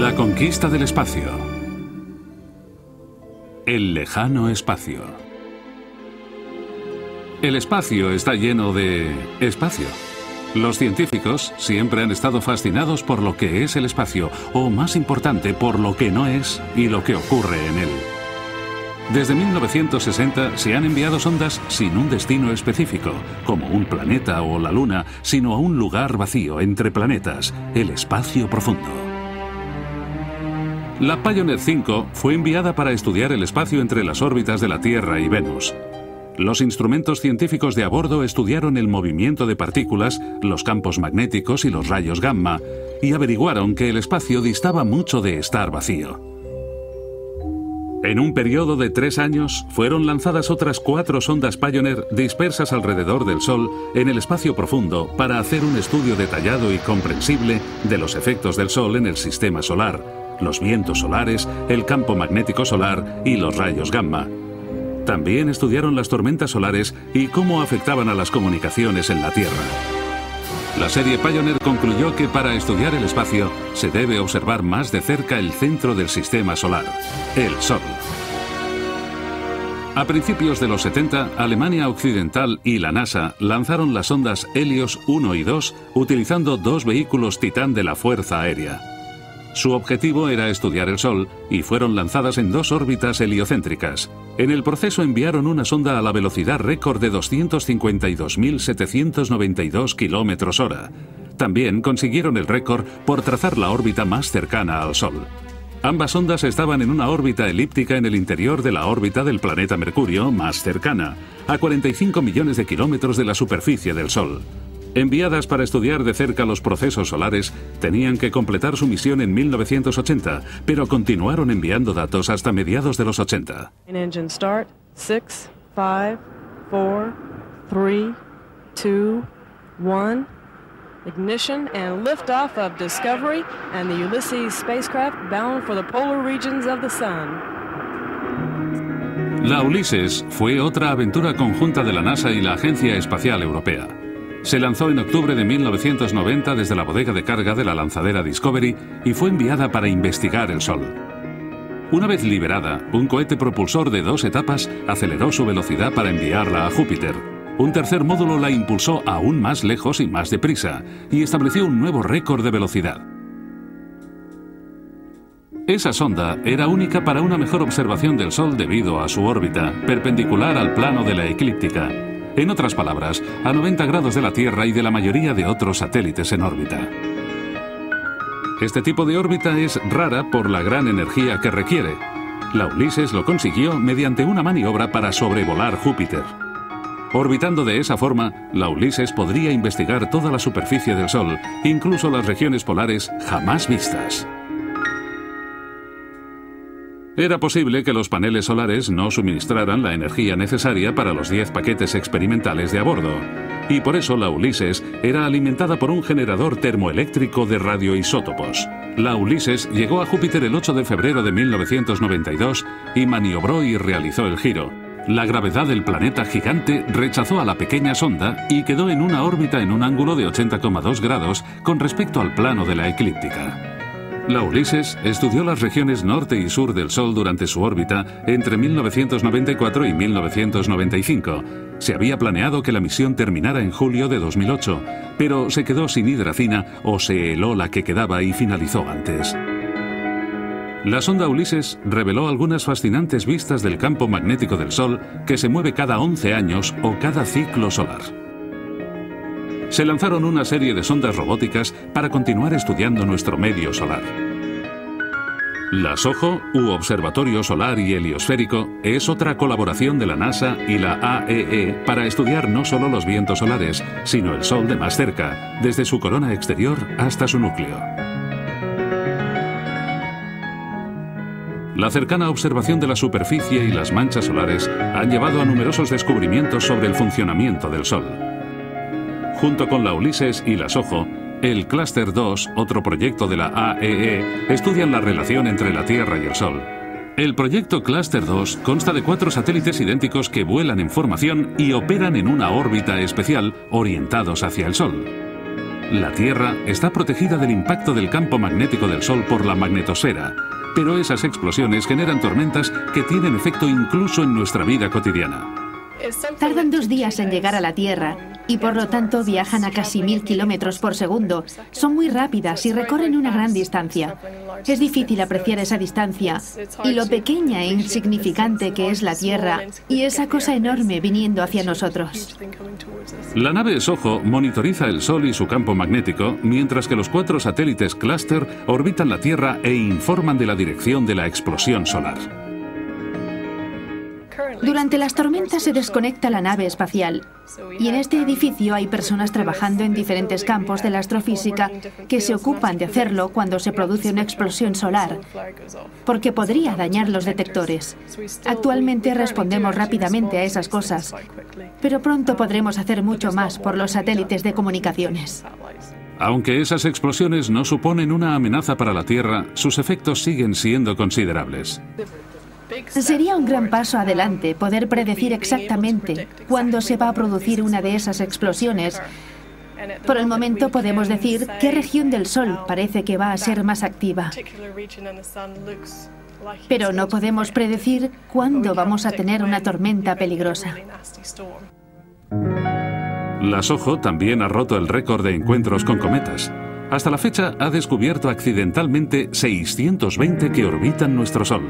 La conquista del espacio. El lejano espacio. El espacio está lleno de espacio. Los científicos siempre han estado fascinados por lo que es el espacio, o más importante, por lo que no es y lo que ocurre en él. Desde 1960 se han enviado sondas sin un destino específico, como un planeta o la Luna, sino a un lugar vacío entre planetas, el espacio profundo. La Pioneer 5 fue enviada para estudiar el espacio entre las órbitas de la Tierra y Venus. Los instrumentos científicos de a bordo estudiaron el movimiento de partículas, los campos magnéticos y los rayos gamma, y averiguaron que el espacio distaba mucho de estar vacío. En un periodo de 3 años, fueron lanzadas otras 4 sondas Pioneer dispersas alrededor del Sol en el espacio profundo para hacer un estudio detallado y comprensible de los efectos del Sol en el sistema solar, los vientos solares, el campo magnético solar y los rayos gamma. También estudiaron las tormentas solares y cómo afectaban a las comunicaciones en la Tierra. La serie Pioneer concluyó que para estudiar el espacio se debe observar más de cerca el centro del sistema solar, el Sol. A principios de los 70, Alemania Occidental y la NASA lanzaron las sondas Helios 1 y 2 utilizando 2 vehículos Titán de la Fuerza Aérea. Su objetivo era estudiar el Sol y fueron lanzadas en 2 órbitas heliocéntricas. En el proceso enviaron una sonda a la velocidad récord de 252.792 km/h. También consiguieron el récord por trazar la órbita más cercana al Sol. Ambas sondas estaban en una órbita elíptica en el interior de la órbita del planeta Mercurio más cercana, a 45 millones de kilómetros de la superficie del Sol. Enviadas para estudiar de cerca los procesos solares, tenían que completar su misión en 1980, pero continuaron enviando datos hasta mediados de los 80. Engine start, 6, 5, 4, 3, 2, 1. Ignition and liftoff of Discovery and the Ulysses spacecraft bound for the polar regions of the Sun. La Ulises fue otra aventura conjunta de la NASA y la Agencia Espacial Europea. Se lanzó en octubre de 1990 desde la bodega de carga de la lanzadera Discovery y fue enviada para investigar el Sol. Una vez liberada, un cohete propulsor de 2 etapas aceleró su velocidad para enviarla a Júpiter. Un tercer módulo la impulsó aún más lejos y más deprisa, y estableció un nuevo récord de velocidad. Esa sonda era única para una mejor observación del Sol debido a su órbita, perpendicular al plano de la eclíptica. En otras palabras, a 90 grados de la Tierra y de la mayoría de otros satélites en órbita. Este tipo de órbita es rara por la gran energía que requiere. La Ulises lo consiguió mediante una maniobra para sobrevolar Júpiter. Orbitando de esa forma, la Ulises podría investigar toda la superficie del Sol, incluso las regiones polares jamás vistas. Era posible que los paneles solares no suministraran la energía necesaria para los 10 paquetes experimentales de a bordo, y por eso la Ulises era alimentada por un generador termoeléctrico de radioisótopos. La Ulises llegó a Júpiter el 8 de febrero de 1992 y maniobró y realizó el giro. La gravedad del planeta gigante rechazó a la pequeña sonda y quedó en una órbita en un ángulo de 80,2 grados con respecto al plano de la eclíptica. La Ulises estudió las regiones norte y sur del Sol durante su órbita entre 1994 y 1995. Se había planeado que la misión terminara en julio de 2008, pero se quedó sin hidracina o se heló la que quedaba y finalizó antes. La sonda Ulises reveló algunas fascinantes vistas del campo magnético del Sol que se mueve cada 11 años o cada ciclo solar. Se lanzaron una serie de sondas robóticas para continuar estudiando nuestro medio solar. La SOHO, u Observatorio Solar y Heliosférico, es otra colaboración de la NASA y la AEE para estudiar no solo los vientos solares, sino el Sol de más cerca, desde su corona exterior hasta su núcleo. La cercana observación de la superficie y las manchas solares han llevado a numerosos descubrimientos sobre el funcionamiento del Sol. Junto con la Ulises y la SOHO, el Cluster 2, otro proyecto de la AEE, estudian la relación entre la Tierra y el Sol. El proyecto Cluster 2 consta de 4 satélites idénticos que vuelan en formación y operan en una órbita especial orientados hacia el Sol. La Tierra está protegida del impacto del campo magnético del Sol por la magnetosfera, pero esas explosiones generan tormentas que tienen efecto incluso en nuestra vida cotidiana. Tardan 2 días en llegar a la Tierra y por lo tanto viajan a casi 1000 kilómetros por segundo. Son muy rápidas y recorren una gran distancia. Es difícil apreciar esa distancia y lo pequeña e insignificante que es la Tierra y esa cosa enorme viniendo hacia nosotros. La nave SOHO monitoriza el Sol y su campo magnético, mientras que los 4 satélites Cluster orbitan la Tierra e informan de la dirección de la explosión solar. Durante las tormentas se desconecta la nave espacial y en este edificio hay personas trabajando en diferentes campos de la astrofísica que se ocupan de hacerlo cuando se produce una explosión solar, porque podría dañar los detectores. Actualmente respondemos rápidamente a esas cosas, pero pronto podremos hacer mucho más por los satélites de comunicaciones. Aunque esas explosiones no suponen una amenaza para la Tierra, sus efectos siguen siendo considerables. Sería un gran paso adelante poder predecir exactamente cuándo se va a producir una de esas explosiones. Por el momento podemos decir qué región del Sol parece que va a ser más activa. Pero no podemos predecir cuándo vamos a tener una tormenta peligrosa. La SOHO también ha roto el récord de encuentros con cometas. Hasta la fecha ha descubierto accidentalmente 620 que orbitan nuestro Sol.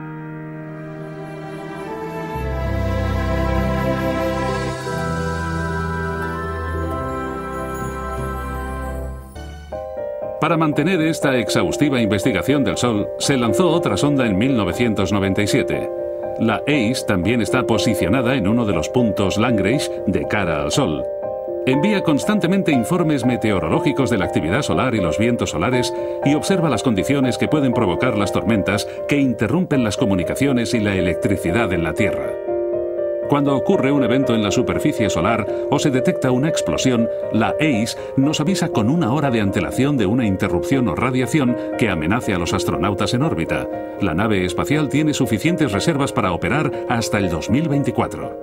Para mantener esta exhaustiva investigación del Sol, se lanzó otra sonda en 1997. La ACE también está posicionada en uno de los puntos Lagrange de cara al Sol. Envía constantemente informes meteorológicos de la actividad solar y los vientos solares y observa las condiciones que pueden provocar las tormentas que interrumpen las comunicaciones y la electricidad en la Tierra. Cuando ocurre un evento en la superficie solar o se detecta una explosión, la ACE nos avisa con 1 hora de antelación de una interrupción o radiación que amenace a los astronautas en órbita. La nave espacial tiene suficientes reservas para operar hasta el 2024.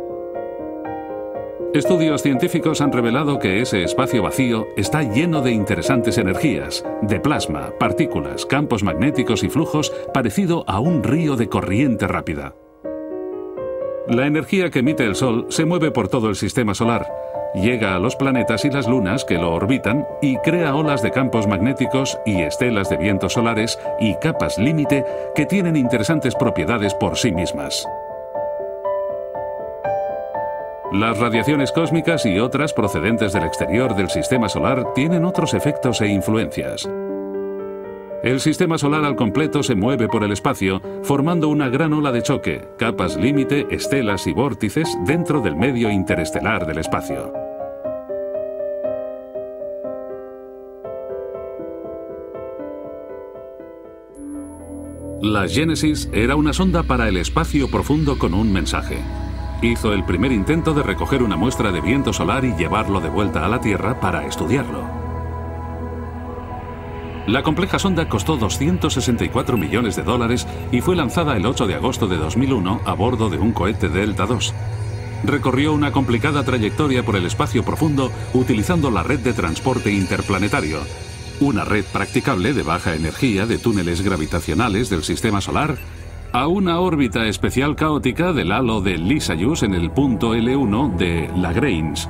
Estudios científicos han revelado que ese espacio vacío está lleno de interesantes energías, de plasma, partículas, campos magnéticos y flujos parecido a un río de corriente rápida. La energía que emite el Sol se mueve por todo el sistema solar, llega a los planetas y las lunas que lo orbitan y crea olas de campos magnéticos y estelas de vientos solares y capas límite que tienen interesantes propiedades por sí mismas. Las radiaciones cósmicas y otras procedentes del exterior del sistema solar tienen otros efectos e influencias. El sistema solar al completo se mueve por el espacio, formando una gran ola de choque, capas límite, estelas y vórtices dentro del medio interestelar del espacio. La Genesis era una sonda para el espacio profundo con un mensaje. Hizo el primer intento de recoger una muestra de viento solar y llevarlo de vuelta a la Tierra para estudiarlo. La compleja sonda costó $264 millones y fue lanzada el 8 de agosto de 2001 a bordo de un cohete Delta II. Recorrió una complicada trayectoria por el espacio profundo utilizando la red de transporte interplanetario, una red practicable de baja energía de túneles gravitacionales del sistema solar, a una órbita especial caótica del halo de Lissajous en el punto L1 de Lagrange.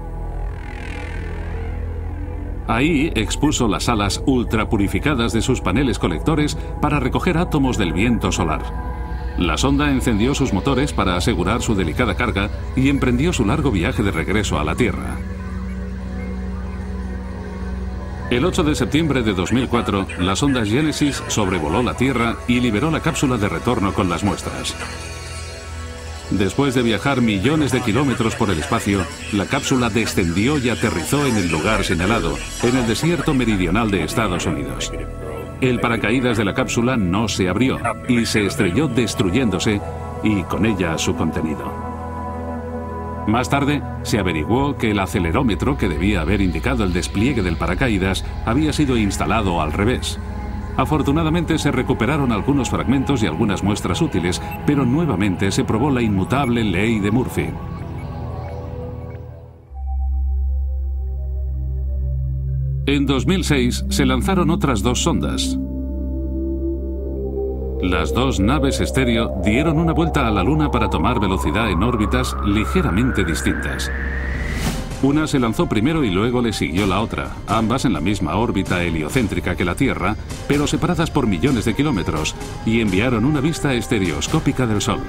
Ahí expuso las alas ultrapurificadas de sus paneles colectores para recoger átomos del viento solar. La sonda encendió sus motores para asegurar su delicada carga y emprendió su largo viaje de regreso a la Tierra. El 8 de septiembre de 2004, la sonda Genesis sobrevoló la Tierra y liberó la cápsula de retorno con las muestras. Después de viajar millones de kilómetros por el espacio, la cápsula descendió y aterrizó en el lugar señalado, en el desierto meridional de Estados Unidos. El paracaídas de la cápsula no se abrió y se estrelló destruyéndose y con ella su contenido. Más tarde, se averiguó que el acelerómetro que debía haber indicado el despliegue del paracaídas había sido instalado al revés. Afortunadamente se recuperaron algunos fragmentos y algunas muestras útiles, pero nuevamente se probó la inmutable ley de Murphy. En 2006 se lanzaron otras 2 sondas. Las 2 naves estéreo dieron una vuelta a la Luna para tomar velocidad en órbitas ligeramente distintas. Una se lanzó primero y luego le siguió la otra, ambas en la misma órbita heliocéntrica que la Tierra, pero separadas por millones de kilómetros, y enviaron una vista estereoscópica del Sol.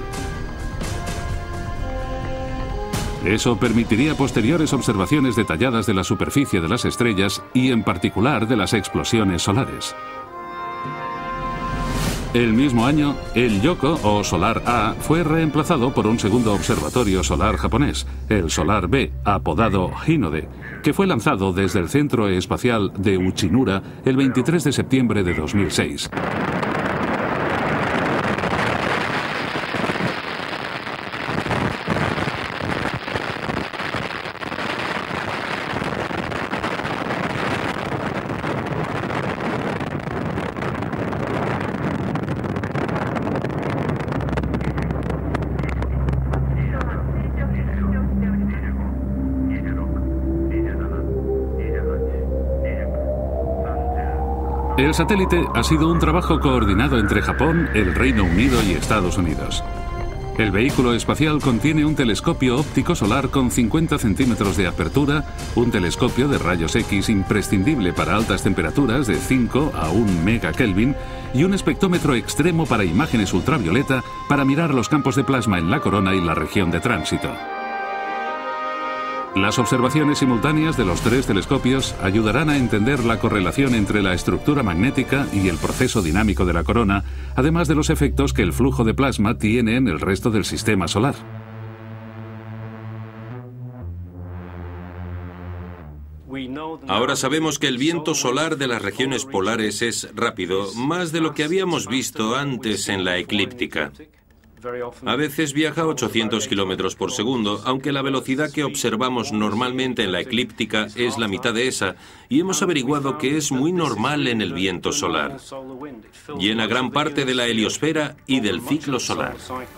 Eso permitiría posteriores observaciones detalladas de la superficie de las estrellas y en particular de las explosiones solares. El mismo año, el Yohkoh o Solar A fue reemplazado por un segundo observatorio solar japonés, el Solar B, apodado Hinode, que fue lanzado desde el Centro Espacial de Uchinura el 23 de septiembre de 2006. El satélite ha sido un trabajo coordinado entre Japón, el Reino Unido y Estados Unidos. El vehículo espacial contiene un telescopio óptico solar con 50 centímetros de apertura, un telescopio de rayos X imprescindible para altas temperaturas de 5 a 1 megakelvin y un espectrómetro extremo para imágenes ultravioleta para mirar los campos de plasma en la corona y la región de tránsito. Las observaciones simultáneas de los 3 telescopios ayudarán a entender la correlación entre la estructura magnética y el proceso dinámico de la corona, además de los efectos que el flujo de plasma tiene en el resto del sistema solar. Ahora sabemos que el viento solar de las regiones polares es rápido, más de lo que habíamos visto antes en la eclíptica. A veces viaja a 800 kilómetros por segundo, aunque la velocidad que observamos normalmente en la eclíptica es la mitad de esa, y hemos averiguado que es muy normal en el viento solar. Llena gran parte de la heliosfera y del ciclo solar.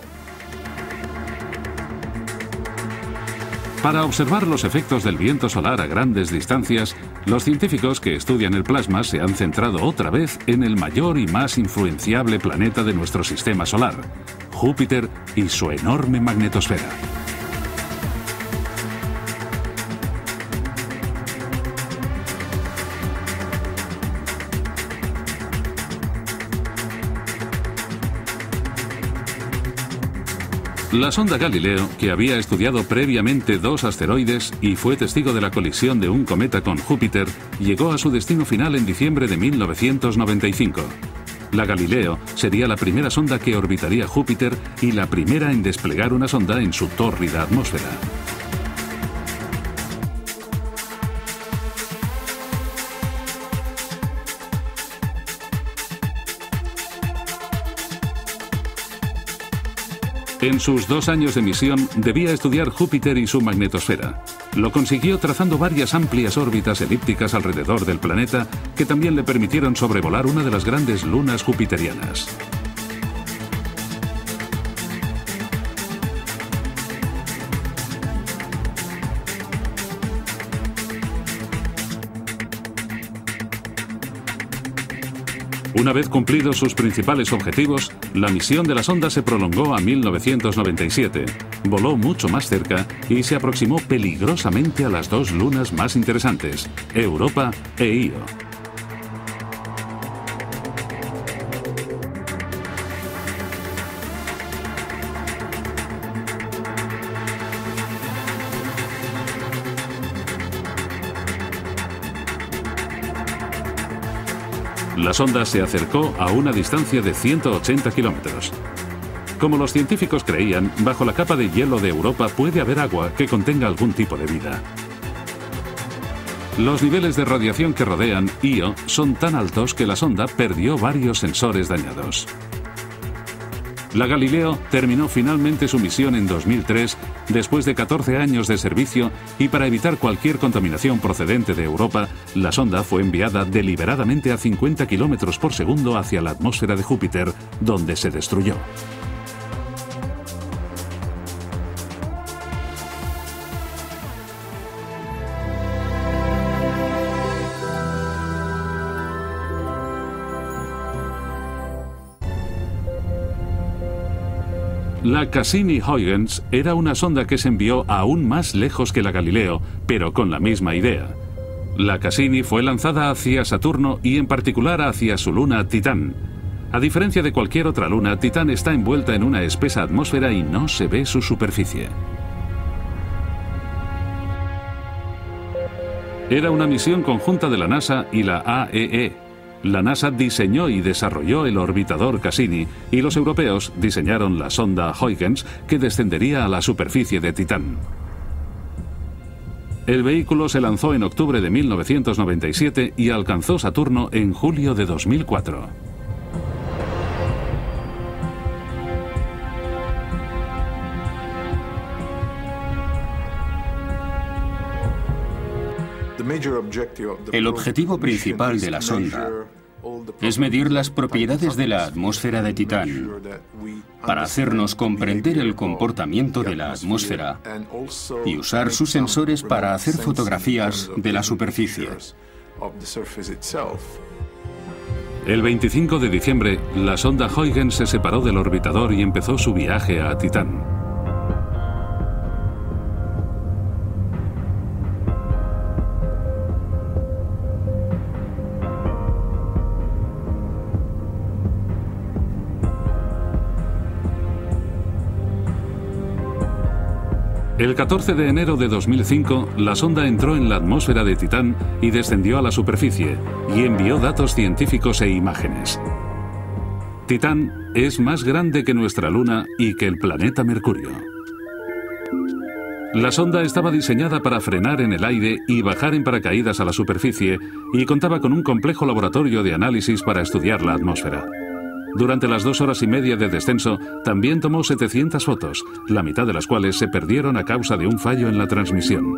Para observar los efectos del viento solar a grandes distancias, los científicos que estudian el plasma se han centrado otra vez en el mayor y más influenciable planeta de nuestro sistema solar, Júpiter y su enorme magnetosfera. La sonda Galileo, que había estudiado previamente 2 asteroides y fue testigo de la colisión de un cometa con Júpiter, llegó a su destino final en diciembre de 1995. La Galileo sería la primera sonda que orbitaría Júpiter y la primera en desplegar una sonda en su tórrida atmósfera. En sus 2 años de misión debía estudiar Júpiter y su magnetosfera. Lo consiguió trazando varias amplias órbitas elípticas alrededor del planeta que también le permitieron sobrevolar una de las grandes lunas jupiterianas. Una vez cumplidos sus principales objetivos, la misión de la sonda se prolongó a 1997, voló mucho más cerca y se aproximó peligrosamente a las 2 lunas más interesantes, Europa e Io. La sonda se acercó a una distancia de 180 kilómetros. Como los científicos creían, bajo la capa de hielo de Europa puede haber agua que contenga algún tipo de vida. Los niveles de radiación que rodean Io son tan altos que la sonda perdió varios sensores dañados. La Galileo terminó finalmente su misión en 2003, después de 14 años de servicio, y para evitar cualquier contaminación procedente de Europa, la sonda fue enviada deliberadamente a 50 kilómetros por segundo hacia la atmósfera de Júpiter, donde se destruyó. La Cassini-Huygens era una sonda que se envió aún más lejos que la Galileo, pero con la misma idea. La Cassini fue lanzada hacia Saturno y en particular hacia su luna Titán. A diferencia de cualquier otra luna, Titán está envuelta en una espesa atmósfera y no se ve su superficie. Era una misión conjunta de la NASA y la AEE. La NASA diseñó y desarrolló el orbitador Cassini y los europeos diseñaron la sonda Huygens que descendería a la superficie de Titán. El vehículo se lanzó en octubre de 1997 y alcanzó Saturno en julio de 2004. El objetivo principal de la sonda es medir las propiedades de la atmósfera de Titán para hacernos comprender el comportamiento de la atmósfera y usar sus sensores para hacer fotografías de la superficie. El 25 de diciembre, la sonda Huygens se separó del orbitador y empezó su viaje a Titán. El 14 de enero de 2005, la sonda entró en la atmósfera de Titán y descendió a la superficie, y envió datos científicos e imágenes. Titán es más grande que nuestra Luna y que el planeta Mercurio. La sonda estaba diseñada para frenar en el aire y bajar en paracaídas a la superficie, y contaba con un complejo laboratorio de análisis para estudiar la atmósfera. Durante las 2 horas y media de descenso, también tomó 700 fotos, la mitad de las cuales se perdieron a causa de un fallo en la transmisión.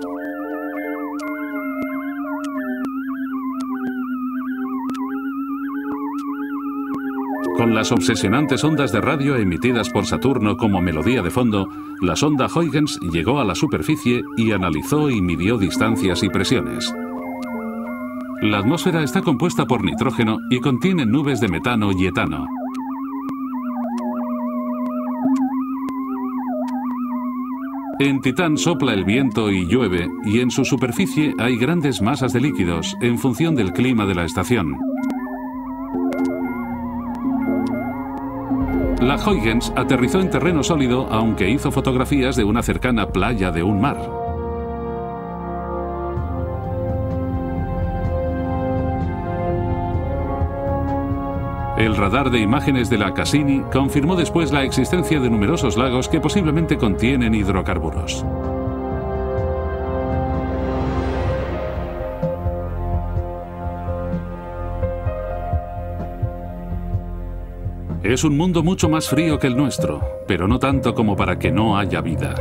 Con las obsesionantes ondas de radio emitidas por Saturno como melodía de fondo, la sonda Huygens llegó a la superficie y analizó y midió distancias y presiones. La atmósfera está compuesta por nitrógeno y contiene nubes de metano y etano. En Titán sopla el viento y llueve, y en su superficie hay grandes masas de líquidos en función del clima de la estación. La Huygens aterrizó en terreno sólido, aunque hizo fotografías de una cercana playa de un mar. El radar de imágenes de la Cassini confirmó después la existencia de numerosos lagos que posiblemente contienen hidrocarburos. Es un mundo mucho más frío que el nuestro, pero no tanto como para que no haya vida.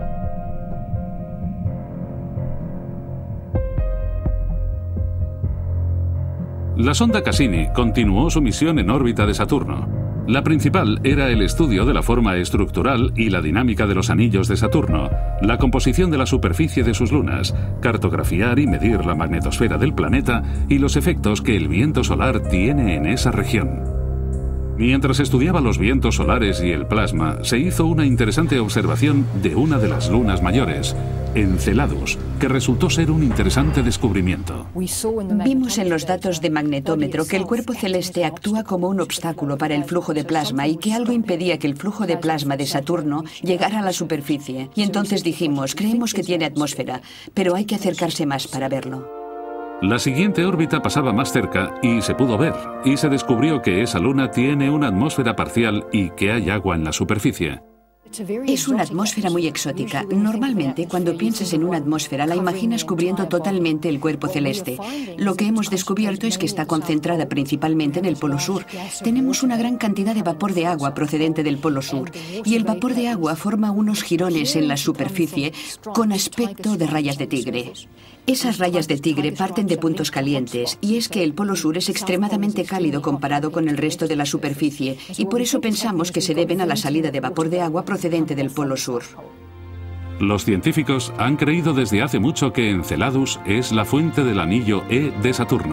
La sonda Cassini continuó su misión en órbita de Saturno. La principal era el estudio de la forma estructural y la dinámica de los anillos de Saturno, la composición de la superficie de sus lunas, cartografiar y medir la magnetosfera del planeta y los efectos que el viento solar tiene en esa región. Mientras estudiaba los vientos solares y el plasma, se hizo una interesante observación de una de las lunas mayores, Enceladus, que resultó ser un interesante descubrimiento. Vimos en los datos de magnetómetro que el cuerpo celeste actúa como un obstáculo para el flujo de plasma y que algo impedía que el flujo de plasma de Saturno llegara a la superficie. Y entonces dijimos, creemos que tiene atmósfera, pero hay que acercarse más para verlo. La siguiente órbita pasaba más cerca y se pudo ver, y se descubrió que esa luna tiene una atmósfera parcial y que hay agua en la superficie. Es una atmósfera muy exótica. Normalmente, cuando piensas en una atmósfera, la imaginas cubriendo totalmente el cuerpo celeste. Lo que hemos descubierto es que está concentrada principalmente en el Polo Sur. Tenemos una gran cantidad de vapor de agua procedente del Polo Sur, y el vapor de agua forma unos jirones en la superficie con aspecto de rayas de tigre. Esas rayas de tigre parten de puntos calientes, y es que el Polo Sur es extremadamente cálido comparado con el resto de la superficie, y por eso pensamos que se deben a la salida de vapor de agua procedente del Polo Sur. Los científicos han creído desde hace mucho que Enceladus es la fuente del anillo E de Saturno.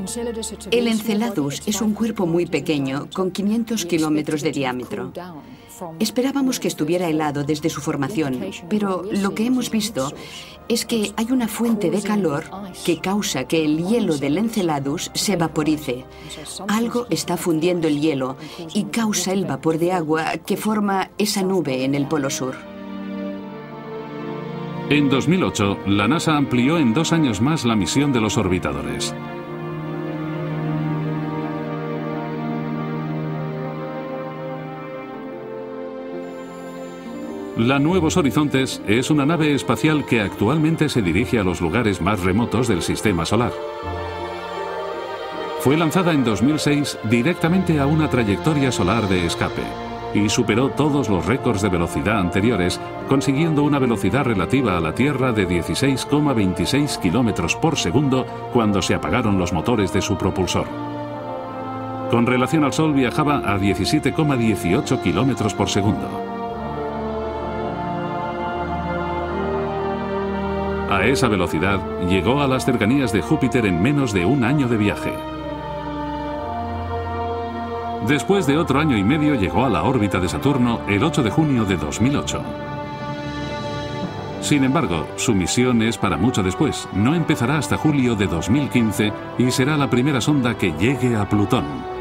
El Enceladus es un cuerpo muy pequeño, con 500 kilómetros de diámetro. Esperábamos que estuviera helado desde su formación, pero lo que hemos visto es que hay una fuente de calor que causa que el hielo del Enceladus se vaporice. Algo está fundiendo el hielo y causa el vapor de agua que forma esa nube en el Polo Sur. En 2008, la NASA amplió en 2 años más la misión de los orbitadores. La Nuevos Horizontes es una nave espacial que actualmente se dirige a los lugares más remotos del Sistema Solar. Fue lanzada en 2006 directamente a una trayectoria solar de escape y superó todos los récords de velocidad anteriores, consiguiendo una velocidad relativa a la Tierra de 16,26 km por segundo cuando se apagaron los motores de su propulsor. Con relación al Sol viajaba a 17,18 km por segundo. A esa velocidad llegó a las cercanías de Júpiter en menos de 1 año de viaje. Después de otro año y medio llegó a la órbita de Saturno el 8 de junio de 2008. Sin embargo, su misión es para mucho después. No empezará hasta julio de 2015 y será la primera sonda que llegue a Plutón.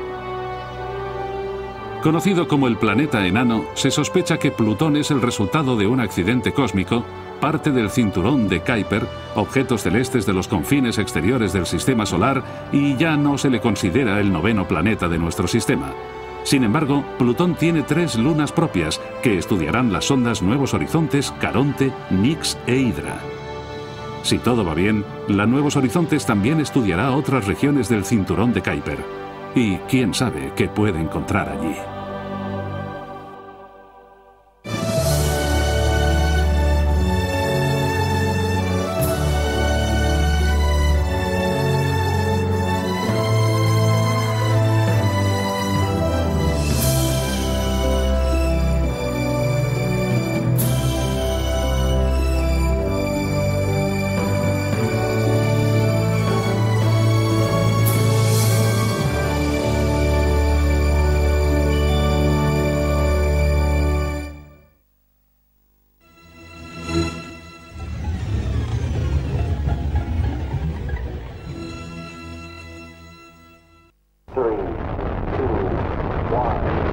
Conocido como el planeta enano, se sospecha que Plutón es el resultado de un accidente cósmico, parte del cinturón de Kuiper, objetos celestes de los confines exteriores del Sistema Solar, y ya no se le considera el 9º planeta de nuestro sistema. Sin embargo, Plutón tiene 3 lunas propias que estudiarán las sondas Nuevos Horizontes, Caronte, Nix e Hydra. Si todo va bien, la Nuevos Horizontes también estudiará otras regiones del cinturón de Kuiper. Y quién sabe qué puede encontrar allí. Three, two, one.